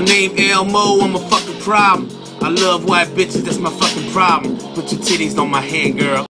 My name Elmo, I'm a fucking problem. I love white bitches, that's my fucking problem. Put your titties on my head, girl.